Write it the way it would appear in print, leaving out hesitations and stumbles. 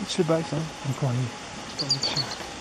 吃白饭，很管用，帮你吃。